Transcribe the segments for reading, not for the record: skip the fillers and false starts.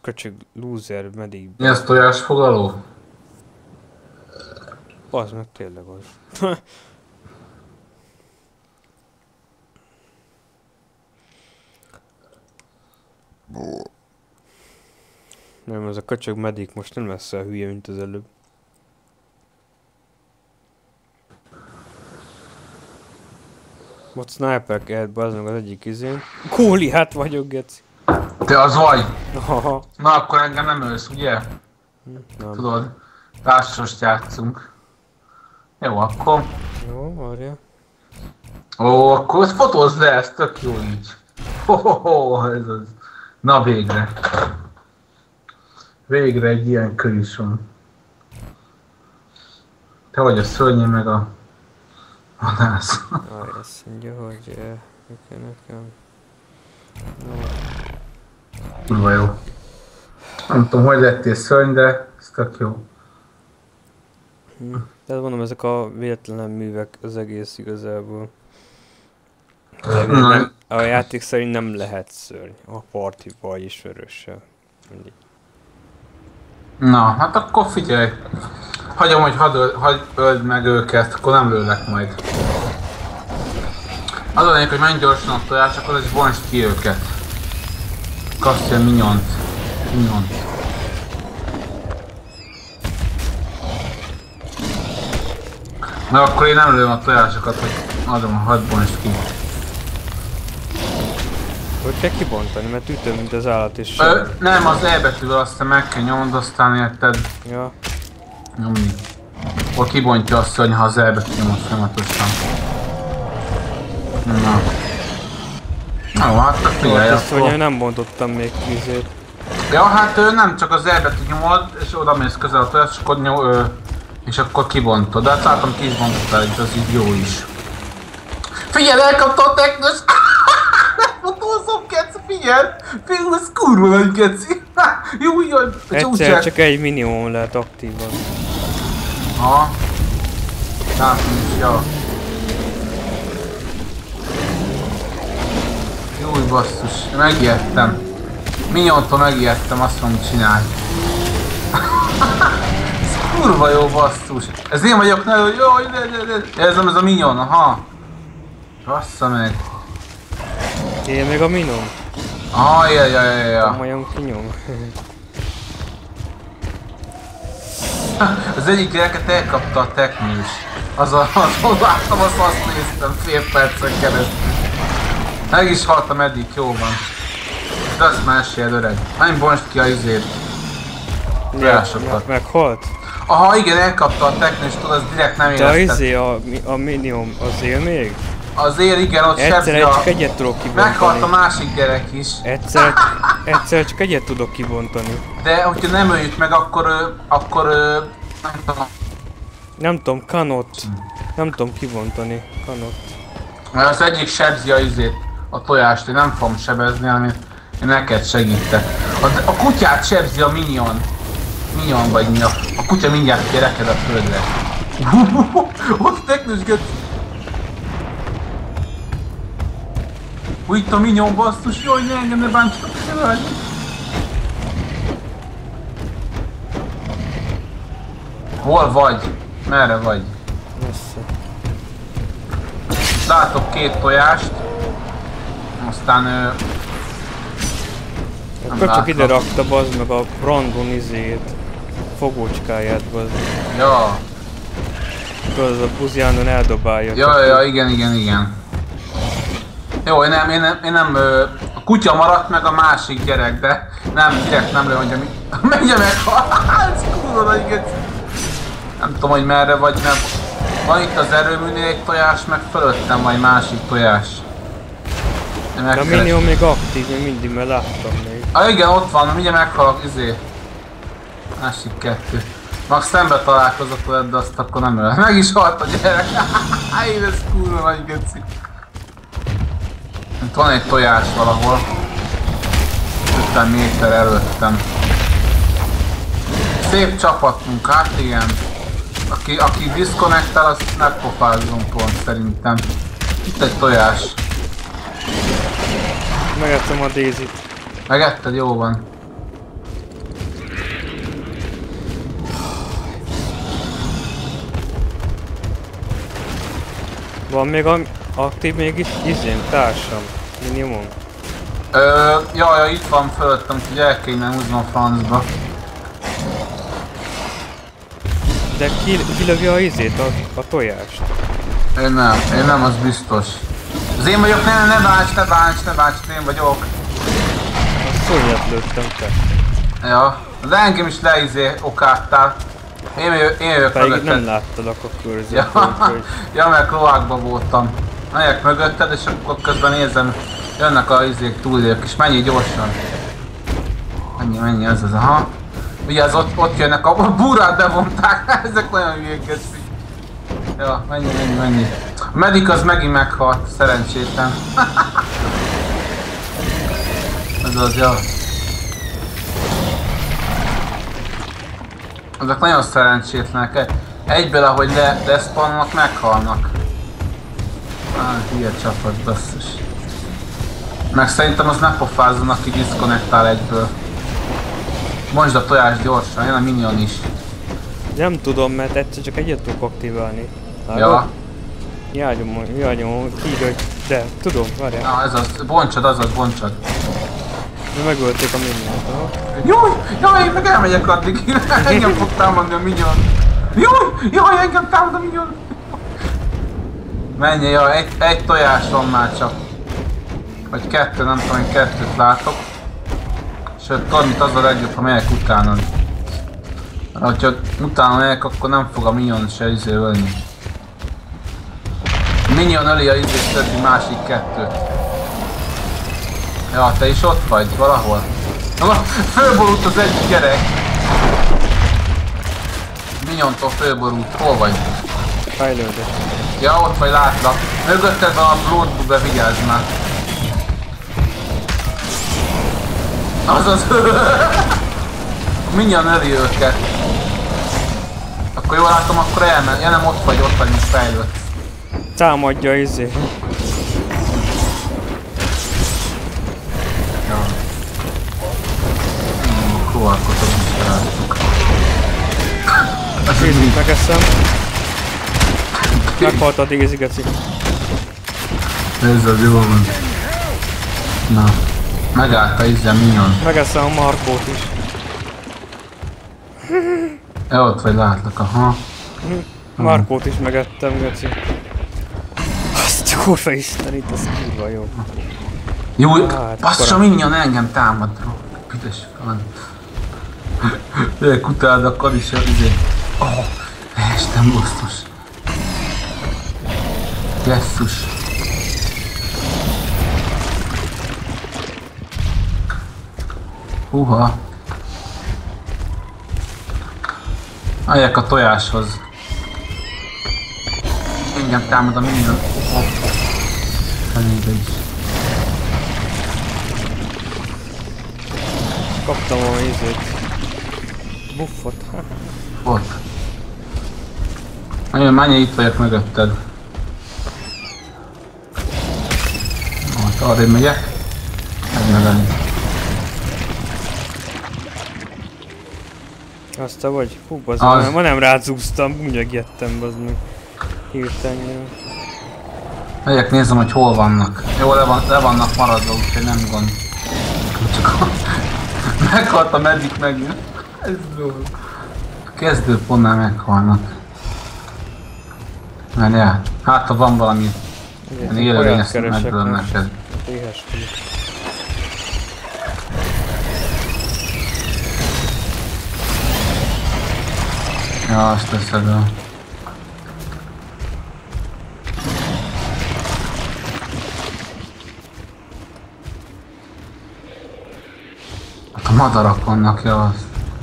köcsög loser meddig. Mi ez tojásfogaló? Az meg tényleg az. Nem, ez a köcsög medik most nem lesz olyan hülye, mint az előbb. Ott sniper-ket bazd meg az egyik izén. Kóli, hát vagyok, geci. Te az vagy? Haha. Na akkor engem nem ölsz, ugye? Nem. Tudod, társasost játszunk. Jó, akkor... Jó, várja. Ó, akkor ezt fotózd le, ez tök jó így. Hohoho, ez az. Na végre. Végre egy ilyen kör is van. Te vagy a szörnyű meg a vadász. Azt mondja, hogy nekem. Kurva jó. Nem tudom, hogy lettél szörny, de ez tök jó. Tehát mondom, ezek a véletlen művek az egész igazából. A játék szerint nem lehet szörny. A partival is vörössel. Mindig. Na, hát akkor figyelj. Hagyom, hogy hadd öld meg őket, akkor nem lőlek majd. Az a lényeg, hogy menj gyorsan a tojás, akkor ez vonst ki őket. Kapsz ilyen minyont. Na akkor én nem lőm a tojásokat, hogy adom a hadd vonst ki. Hogy kell kibontani, mert ütöm, mint az állat és nem, az E betűvel aztán meg kell nyomod, aztán érted? Ja. Nyomni. Akkor kibontja a szörny, ha az E betű nyomod folyamatosan. Na. Jó, hát figyelj Ezt akkor. hogy nem bontottam még vízét. Ja, hát nem csak az E betű nyomod, és oda mész közel a tojás, és akkor kibontod. De hát látom ki is bontottál, itt az így jó is. Figyelj, elkapta a teknős! Fotózom, geci, figyelj! Figyelj, ez kurva nagy, geci! Jó, jaj, Egyszer csak egy minimum lehet aktívan. Ha. Látom is, ja. Júj, basszus, megijedtem. Minyontól megijedtem, azt mondom, csinálj. Ez kurva jó, basszus. Ez én vagyok, ne, hogy jaj, ne. Ez a minyon, aha. Bassza meg. Én meg a minom. Ah, ja. Komolyan kinyom. Az egyik gyereket elkapta a teknős. Azon láttam, azt néztem fél percen keresztül. Meg is haltam eddig, jó van. De azt mesél, öreg. Menj bonst ki a izét. Tojásokat. Meghalt? Aha, igen, elkapta a teknős, tudod, az direkt nem De a érezted. izé, a minimum az él még? Azért igen, ott sebzi a... Csak egyet tudok kibontani. Meghalt a másik gyerek is. Egyszer csak egyet tudok kibontani. De hogyha nem öljük meg, akkor nem tudom. Nem tudom, kanot. Nem tudom kibontani. Kanot. Mert az egyik sebzi a izét, a tojást, én nem fogom sebezni, hanem én neked segítek. A kutyát sebzi a minyon. Minyon vagy mi a kutya mindjárt gyereked a földre. Ott teknős geci. Itt a minyon, basszus, jaj, ne engem ne bántsatok, ne vagy. Hol vagy? Merre vagy? Messze. Látok két tojást. Aztán Akkor csak ide rakta bazd meg a Brandon izét. Fogócskáját bazd. Ja. Tudod, az a buziánon eldobálja. Ja, igen. Jó, én nem, a kutya maradt meg a másik gyerek, de nem, direkt nem lőn, hogy megye meg, ez kurva nagy geci. Nem tudom, hogy merre vagy, nem. Van itt az erőműnél egy tojás, meg fölöttem vagy másik tojás. De a minimum még aktív, még mindig, mert láttam még. Igen, ott van, mindjárt meghalok, izé. Másik kettő. Max szembe találkozott veled, de azt akkor nem öl. Meg is halt a gyerek. Én ez kurva nagy geci. Itt van egy tojás valahol. 50 méter előttem. Szép csapatunk, hát igen. Aki disconnectál, azt megpofázzunk pont szerintem. Itt egy tojás. Megettem a Daisy-t. Megetted? Jó van. Van még aktív még itt izém, társam. Minimum. Jaj, itt van fölöttem, úgyhogy el kéne húznom a francba. De kilövje a izét, a tojást. Én nem, az biztos. Az én vagyok, ne bánts, én vagyok. A szonyat lőttem te. Ja, de engem is okádtál. Én jövök pedig mögötted. nem láttad akkor körzőt. Ja, mert kloákban voltam. Megyek mögötted, és akkor közben nézem, jönnek a túlélők, és menjél gyorsan. Menj, ez az, aha. Ugye az ott jönnek, a búrát bevonták, ezek nagyon hülyék eszik. Ja, menj. A medic az megint meghalt, szerencsétlen. Ez az, ja. Ezek nagyon szerencsétlenek. Egyből ahogy leszpannak, meghalnak. Hülye csapat, basszus. Meg szerintem az ne pofázzon, aki diszkonnektál egyből. Bontsd a tojást gyorsan, jön a minion is. Nem tudom, mert egyszer csak egyet tudok aktiválni. Ja. Hiányom, kígyó, de tudom, várjál. Na ez az, bontsad. De megölték a miniont, aha. Jaj, én meg elmegyek addig. Engem fog támadni a minion. Jaj, engem támad a minion. Menj, jaj, egy tojás van már csak. Vagy kettő, nem tudom, én kettőt látok. Sőt, tudod, mit az a legjobb, ha megyek utánad. Ha utána megyek, akkor nem fog a minion se ölni. A minion öli a többi másik kettőt. Ja, te is ott vagy, valahol. Fölborult az egyik gyerek. Miniontól fölborult, hol vagy? Fejlődött. Ja, ott vagy, látlak. Mögötted van a Bloodbube, vigyázz már. Azaz. Minion öli őket. Akkor jól látom, akkor elmen. Ja nem, ott vagy, mint fejlőtt. Támadja izé. Ja. Kóvalkotok is rátok. Gézit megeszem. Meghalt a Gézi, geci. Ez az jó van. Na. Megállt a izze minion. Megeszem a Markót is. Ja, ott vagy, látlak, aha. Markót is megettem, geci. Azt kurva isten, itt az kurva jó. Jó, Hát, bassza, minion engem támad. Büdös van. Jöjjek utáld a kadis izé. Oh, Isten bosztus. Jesszus. Húha. Megyek a tojáshoz. Engem támad a minion. Fenébe is. Kaptam a izét. Buffot. Ott. Menj, itt vagyok mögötted. Ott arrébb megyek. Megölni. Azt te vagy? Hú, bazdmeg, ma nem rázúztam, ügyegjettem, bazdmeg. Hirtelen. Megyek, nézem, hogy hol vannak. Jó, le vannak maradva, úgyhogy nem gond. Csak meghalt a medic megint. Ez jó. A kezdőpontnál meghalnak. Mert ja, hát ha van valami élőlény, ezt megölöm neked. Éhes ki. Ja, azt teszed el. Hát a madarak vannak, ja, az.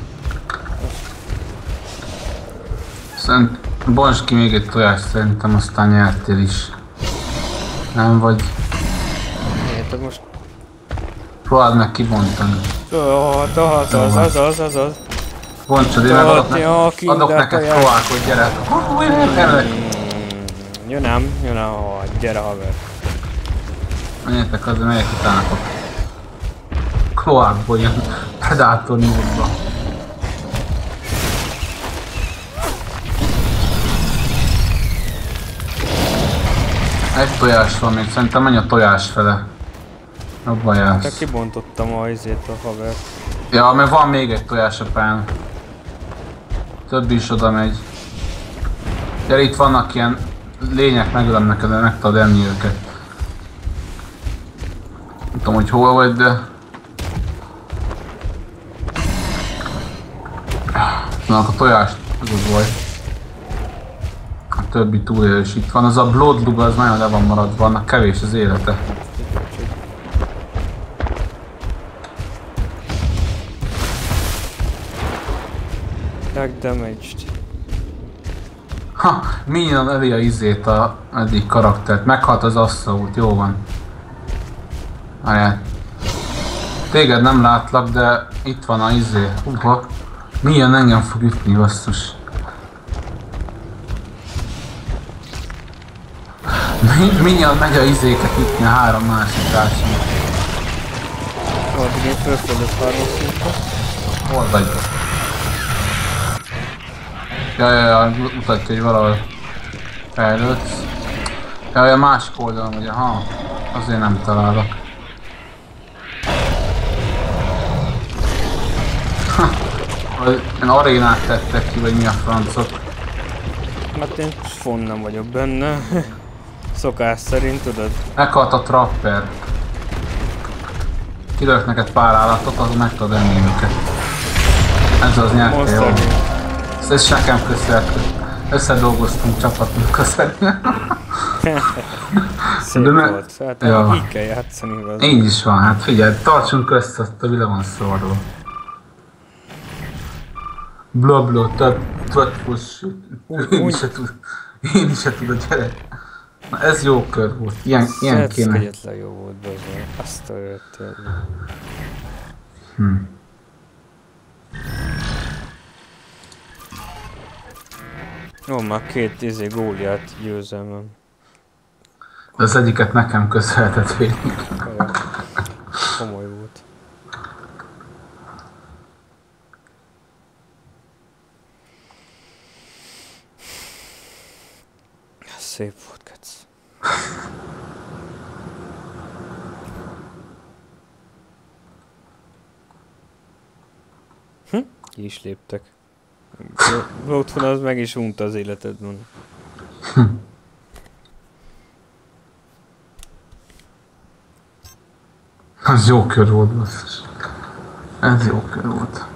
Bonts ki még egy tojást, szerintem aztán nyertél is. Nem vagy? Érted most? Próbáld meg kibontani. Az. Bontsad, én meg adok neked kloákot, gyere! Jön ám, gyere haver. Menjetek, azért megyek utánatok. Kloákból jön Predator módba. Egy tojás van még, szerintem menj a tojás fele. Jobban Te jársz. kibontottam a izét a havert. Ja, mert van még egy tojás a pán. Több is oda megy. Gyere, itt vannak ilyen lények, megölöm neked, de meg tudod enni őket. Nem tudom, hogy hol vagy, de... Na, a tojást, ez az baj. A többi túlélő is itt van. Az a Bloodlug az nagyon le van maradva, annak kevés az élete. Tag damaged. Ha, Minion öli a izét a eddig karaktert. Meghalt az Assault, jó van. Várjál. Téged nem látlak, de itt van a izé. Húha. Minion engem fog ütni, basszus. Minion megy a izéket ütni a három másik társam. Addig én fölfölött 3 szintre. Hol vagy? Ja, mutatja, hogy valahol fejlődsz. Ja, a másik oldalon ugye, ha, azért nem találok. Én arénát tettek ki, vagy mi a francok. Hát én fon nem vagyok benne. Szokás szerint, tudod? Meghalt a trapper. Kilök neked pár állatot, az meg tudod enni őket. Ez az nyerte, jó. Ez is nekem köszönhető. Összedolgoztunk csapatunk, köszönhető. Szép volt. Hát ja. Így kell játszani. Az. Így is van, hát figyelj, tartsunk össze, azt a le van szorva. Blabla, több fuss. Én is se tudod, gyere. Na ez jó kör volt, ilyen kéne. Egyetlen jó volt bezony. Azt a jöttél. Jó, már 2 góliát győzelmem. De az egyiket nekem köszönhetett végig. Komoly volt. Szép volt, Kec. Ki is léptek. Otthon az meg is unta az életedben. Az jó kör volt, basszus. Ez jó kör volt.